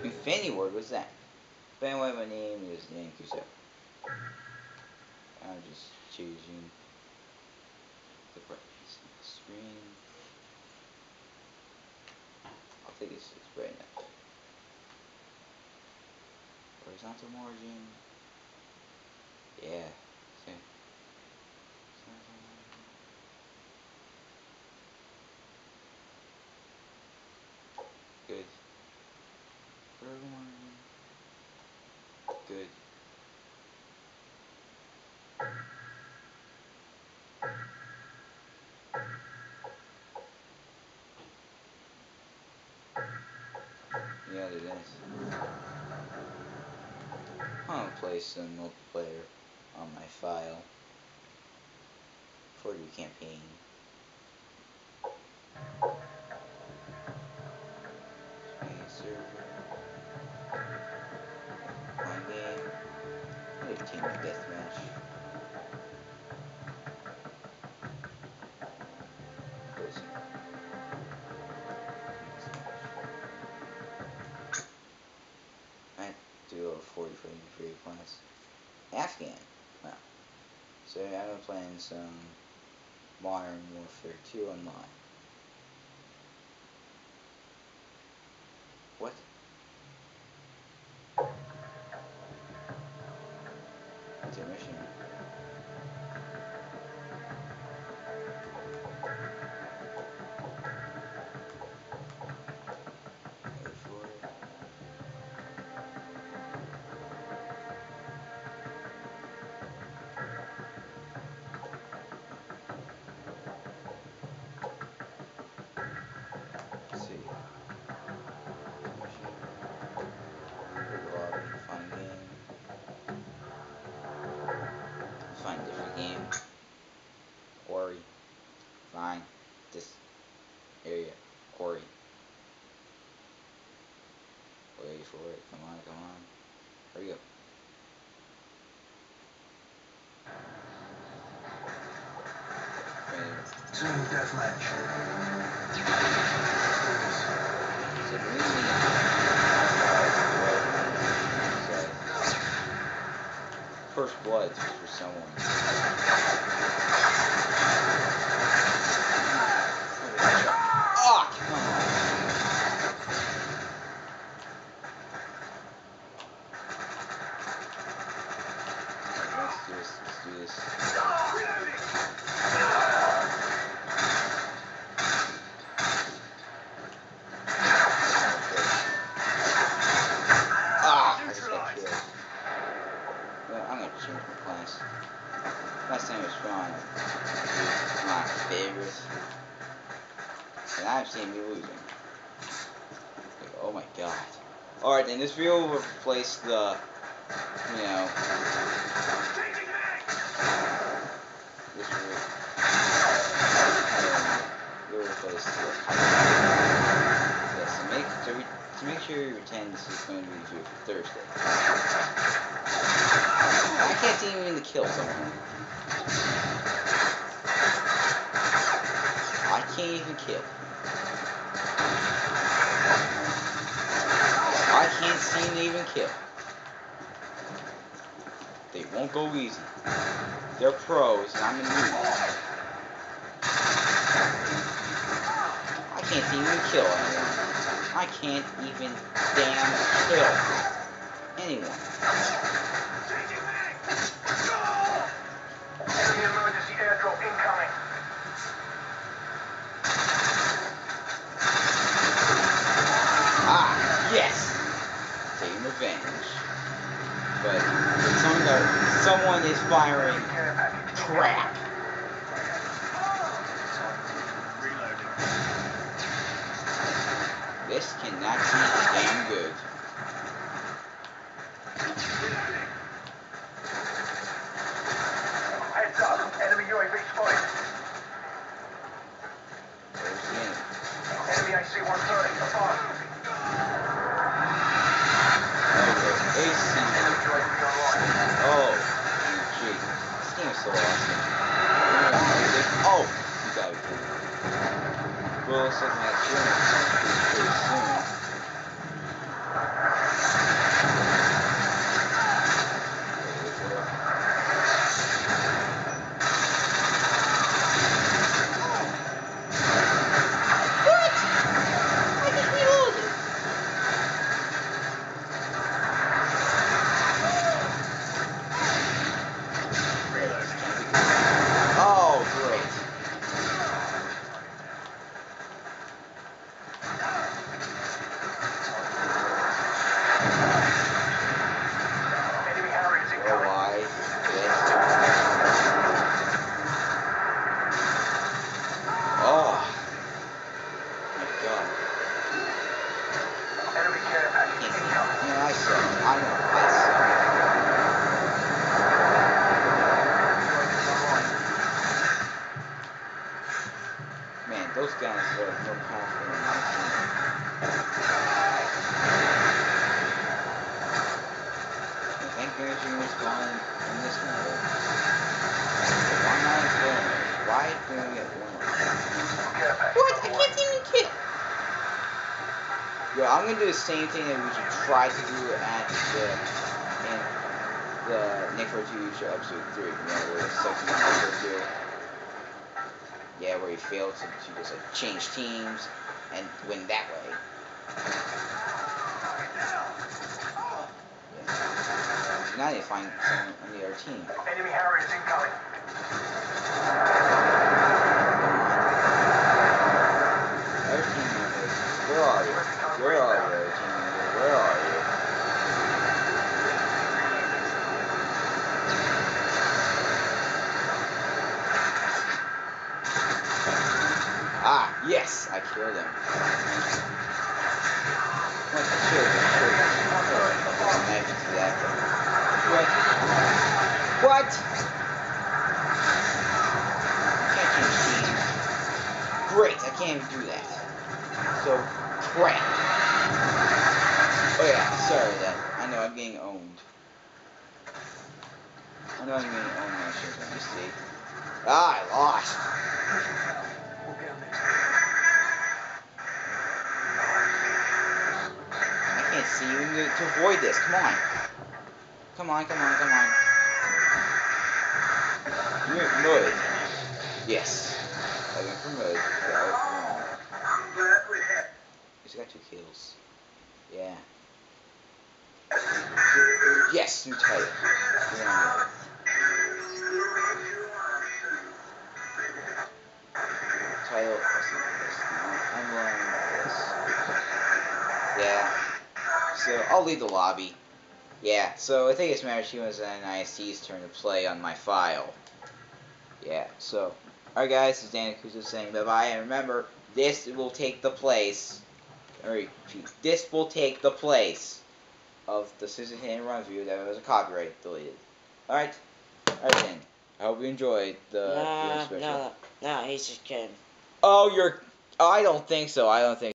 Infinity Ward, what's that? But anyway, my name is Kuso. I'm just changing the brightness of the screen. I think it's bright enough. Horizontal margin. Yeah. See? Good. Vertical margin. Good. Yeah, do this. I'm gonna play some multiplayer on my file for the campaign. Server. My game. Like team deathmatch. Closing. I do a 40 for free class. Afghan. Wow. So I'm playing some Modern Warfare 2 online. What? Intermission. Wait for it. Let's see. Intermission. Go to lobby. Find game. Find different game. Quarry. Find this area. Quarry. Wait for it. Come on, come on. Hurry up. Team deathmatch. So the reason First Blood for someone. Ah, come on. Let's do this. Let's do this. Ah, I just got killed. Well, I'm gonna change my class. Last time it was fun. My favorite. And I've seen me losing. Like, oh my god. Alright, then this video will replace the, you know, this will replace the yes, to make sure you attend, this is going to be the video for Thursday. I can't even to kill someone. I can't even kill. I can't seem to even kill. They won't go easy. They're pros, and I'm a noob. I can't even kill anyone. I can't even damn kill anyone. Enemy emergency airdrop incoming. Ah, yes! Taking revenge. But someone is firing crap. This cannot be damn good. Heads up, enemy UAV spotted. Where's the enemy? Enemy AC-130 above. AC. Oh, gee. This game is so awesome. Oh, you gotta be kidding me. Well, looks like my experience pretty soon. I suck. I know I suck. Man, those guys are more powerful than my team. Thank goodness you respond in this mode. Why not explode? Why doing it one? What? I can't even kill. Yo, I'm gonna do the same thing that we should try to do at the MW2 show episode 3. You know, where the section episode 2. Yeah, where he failed to just like change teams and win that way. Yeah. Now they find someone on the other team. Enemy Harriers incoming. Other team members, where are you? Where are you, other team members? Where are you? Ah, yes, I killed him. What? I killed him. What? Can't change teams. Great, I can't even do that. So, crap. Oh yeah, sorry then. I know I'm getting owned. I know I'm getting owned by shit, let me see. Ah, I lost. I can't see you to avoid this. Come on. Come on, come on, come on. You're in mud. Yes. I went for mud. He's got 2 kills. Yeah. Yes, new title. Yeah. Title. I'm learning this. Yeah. So I'll leave the lobby. Yeah. So I think it's MW2 and IST's turn to play on my file. Yeah. So, alright guys, this is Dan Kuso saying bye bye, and remember, this will take the place. This will take the place of the Citizen Hit and Run view that was a copyright deleted. Alright? Alright then. I hope you enjoyed the special. No, he's just kidding. Oh, I don't think so. I don't think